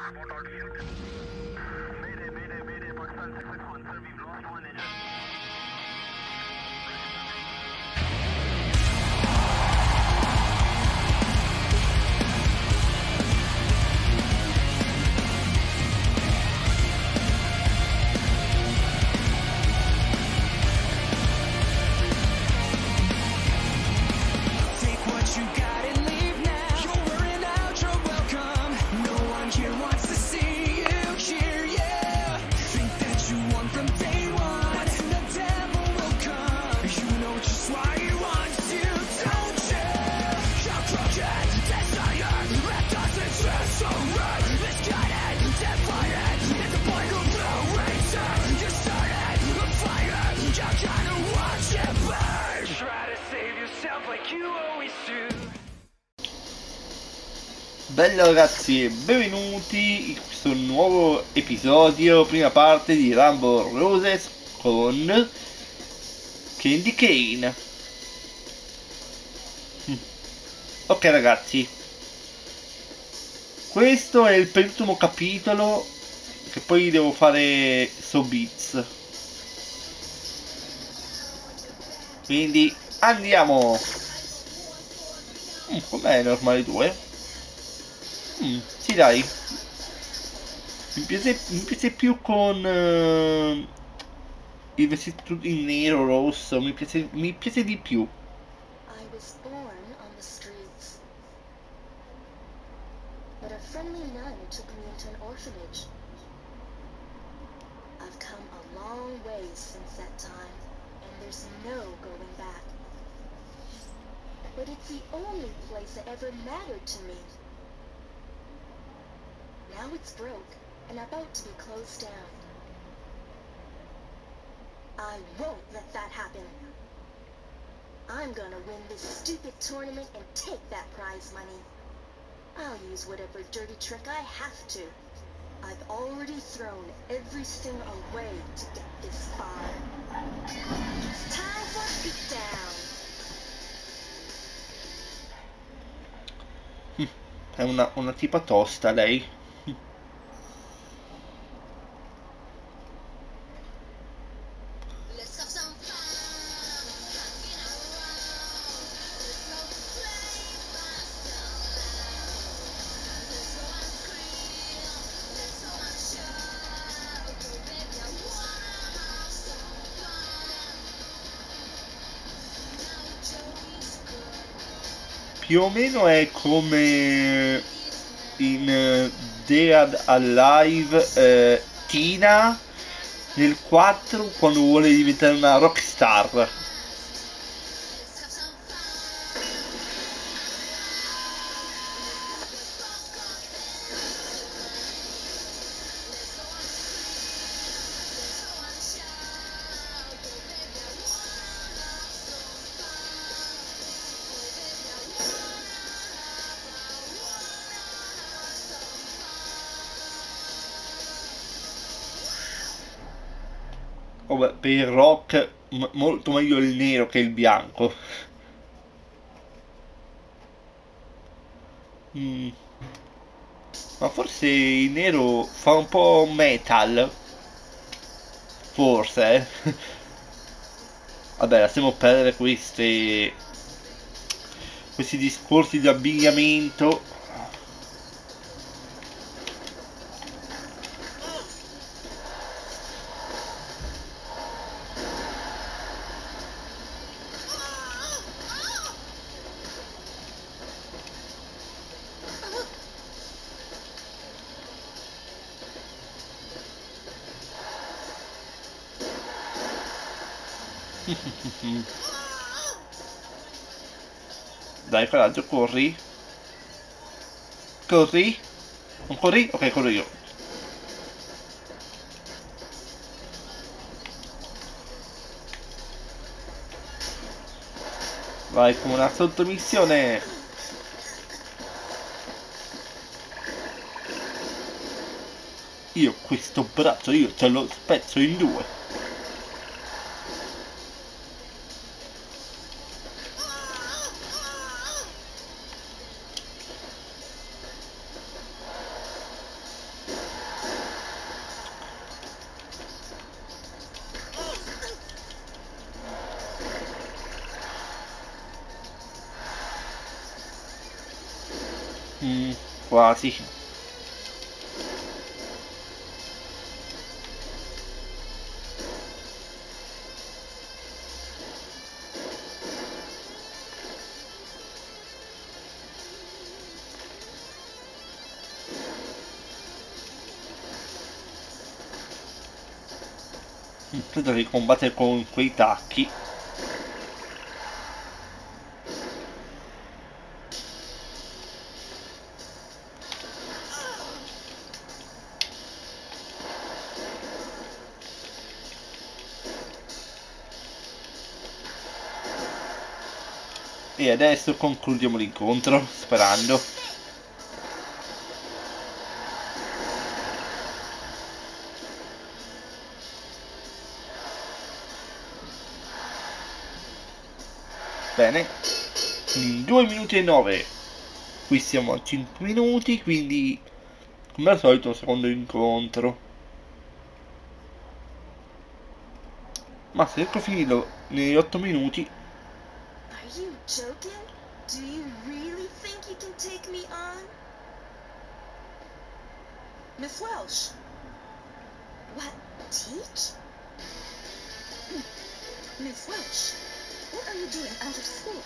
Bello ragazzi, benvenuti in questo nuovo episodio, prima parte di Rumble Roses con Candy Cane. Ok ragazzi, questo è il penultimo capitolo, che poi devo fare So Beats. Quindi andiamo. Com'è normale 2? Sì dai, mi piace più con il vestito in nero rosso, mi piace di più. I was born on the streets, but a friendly nun took me into an orphanage. I've come a long way since that time, and there's no going back. But it's the only place that ever mattered to me. Now it's broke and about to be closed down. I won't let that happen. I'm gonna win this stupid tournament and take that prize money. I'll use whatever dirty trick I have to. I've already thrown everything away to get this far. It's time for a beatdown. È una tipa tosta lei. Più o meno è come in Dead Alive Tina nel 4 quando vuole diventare una rockstar. Oh, per il rock molto meglio il nero che il bianco. Ma forse il nero fa un po' metal. Forse. Vabbè, lasciamo perdere questi discorsi di abbigliamento. Dai coraggio, corri. Corri. Non corri? Ok, corro io. Vai con una sottomissione. Io questo braccio io ce lo spezzo in due. Quasi. Credo che combattere con quei tacchi. E adesso concludiamo l'incontro, sperando. Bene, in 2 minuti e 9. Qui siamo a 5 minuti, quindi come al solito un secondo incontro. Ma se riesco a finirlo negli 8 minuti. Are you joking? Do you really think you can take me on? Miss Welsh, What, teach? Miss Welsh, what are you doing out of school?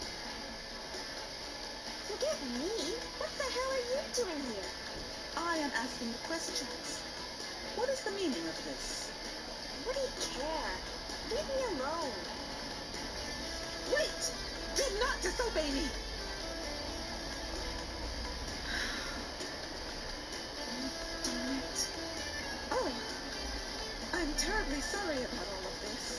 Forget me. What the hell are you doing here? I am asking the questions. What is the meaning of this? What do you care? Leave me alone. Wait! Do not disobey me! Damn it. Oh, I'm terribly sorry about all of this.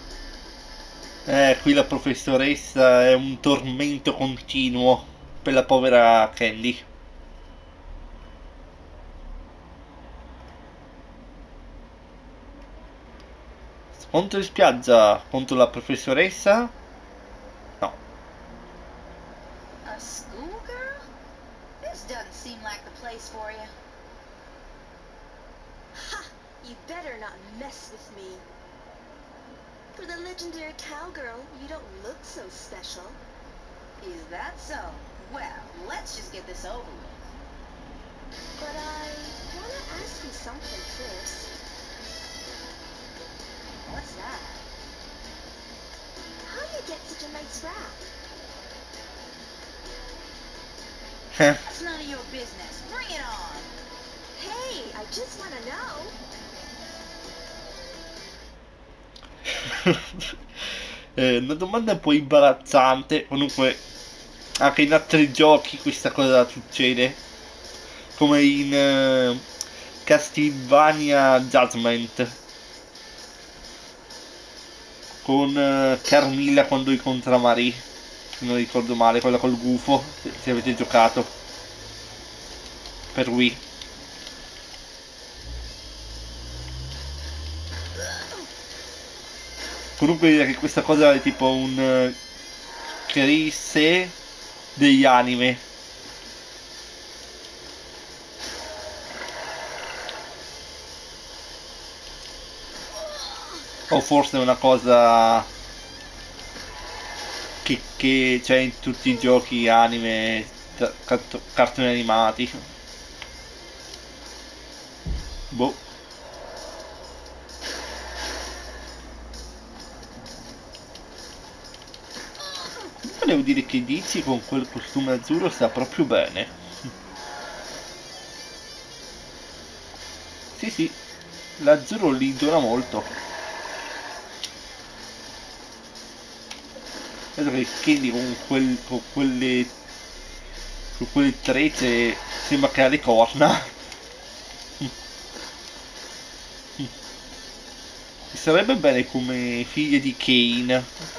Qui la professoressa è un tormento continuo per la povera Candy. Scontro in spiaggia contro la professoressa? No. A schoolgirl? This doesn't seem like the place for you. Ha! You better not mess with me. For the legendary cowgirl, you don't look so special. Is that so? Well, let's just get this over with. But I want to ask you something first. What's that? How do you get such a nice wrap? That's none of your business. Bring it on. Hey, I just want to know. Una domanda un po' imbarazzante. Comunque anche in altri giochi questa cosa succede, come in Castlevania Judgment con Carmilla quando incontra Marie, se non ricordo male, quella col gufo, se avete giocato per Wii. Comunque direi che questa cosa è tipo un Chris degli anime. O forse è una cosa che c'è in tutti i giochi anime, cartoni animati. Boh. Devo dire che Dizzy con quel costume azzurro sta proprio bene. Sì, sì, l'azzurro li dona molto. Vedo che Candy con quelle trecce sembra che ha le corna. Sarebbe bene come figlia di Kane.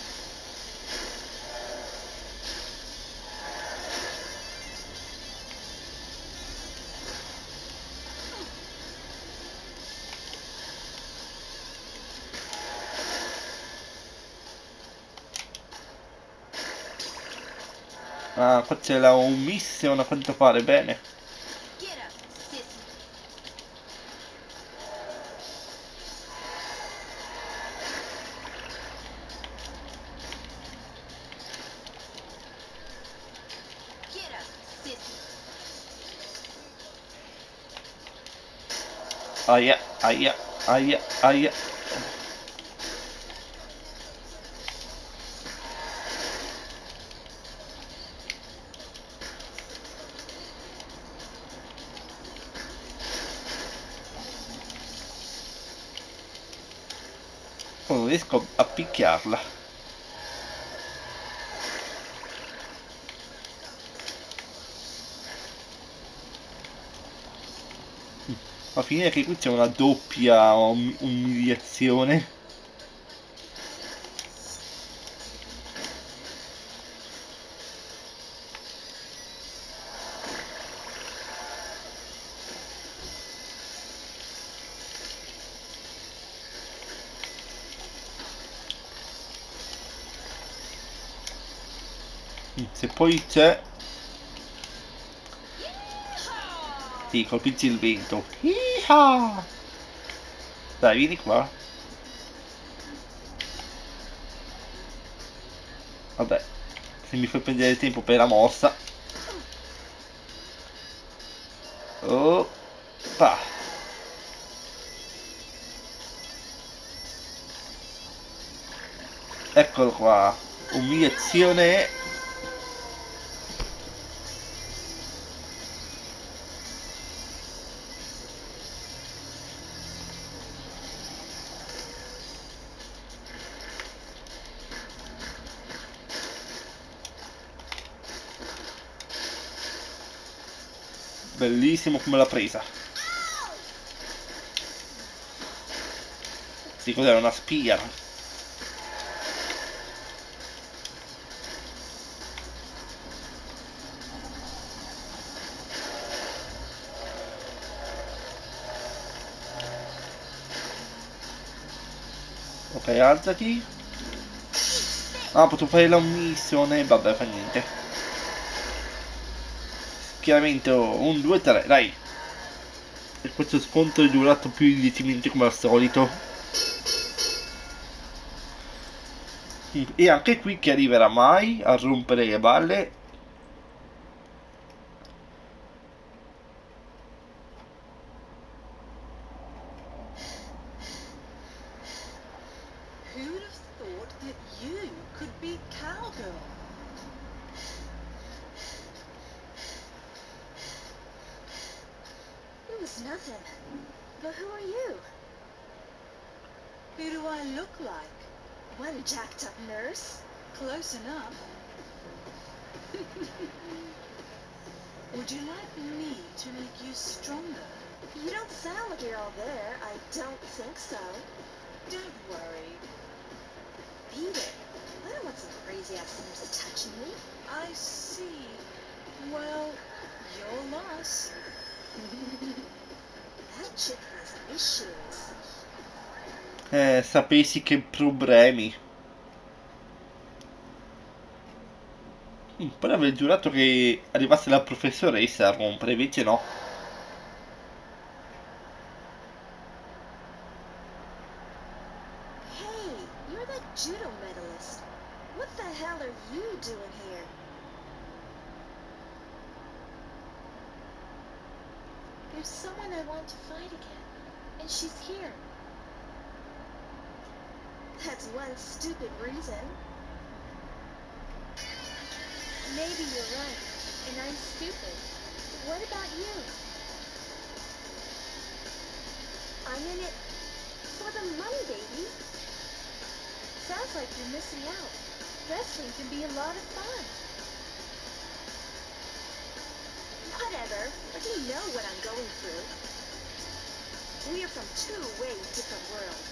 Ah, qua c'è la un mission a quanto pare, bene. Get up, sissy. Get up, sissy. Aia, aia, aia, aia. Non riesco a picchiarla. A finire che qui c'è una doppia umiliazione. Se poi c'è... Sì, colpisci il vento. Yeehaw! Dai, vieni qua. Vabbè, se mi fai prendere il tempo per la mossa. Oh, pa. Eccolo qua. Umiliazione. Bellissimo come l'ha presa. Sì, cos'era? Una spear. Ok, alzati. Ah, potevo fare la missione. Vabbè, fa niente. Schieramento 1, 2, 3, dai. E questo scontro è durato più di 10 minuti come al solito. E anche qui chi arriverà mai a rompere le balle? Who'd have thought that you could be Cowgirl? It was nothing. But who are you? Who do I look like? One jacked up nurse? Close enough. Would you like me to make you stronger? You don't sound like you're all there. I don't think so. Don't worry. Peter, I don't want some crazy ass nurse touching me. I see. Well, your loss. That chick has issues. Sapessi che problemi. Poi avrei giurato che arrivasse la professoressa a rompere, invece no. Hey, you're that judo medalist. What the hell are you doing here? There's someone I want to fight again, and she's here. That's one stupid reason. Maybe you're right, and I'm stupid. What about you? I'm in it for the money, baby. Sounds like you're missing out. Wrestling can be a lot of fun. Whatever, but you know what I'm going through. We are from two way different worlds.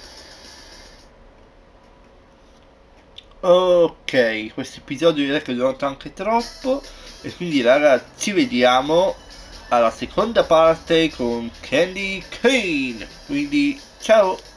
Ok, questo episodio direi che è durato anche troppo. E quindi ragazzi, ci vediamo alla seconda parte con Candy Cane. Quindi ciao!